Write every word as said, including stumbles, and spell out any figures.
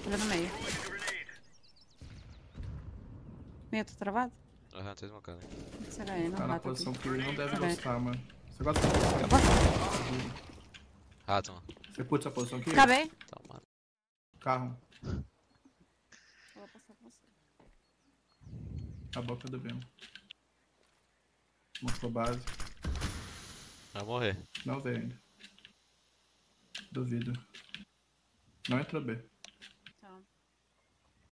Ele no meio. Meio, tá travado? Aham, tá esmocando. Será aí? Não Tá na rato posição aqui. que ele não deve Pera aí. gostar, mano. Você gosta dessa posição? Eu gosto. Rato, mano. Você curte essa posição aqui? Acabei. Tá, mano. Carro. Eu vou passar com você. A boca do vento. Mostrou base. Vai morrer. Não veio ainda. Duvido. Não entrou B.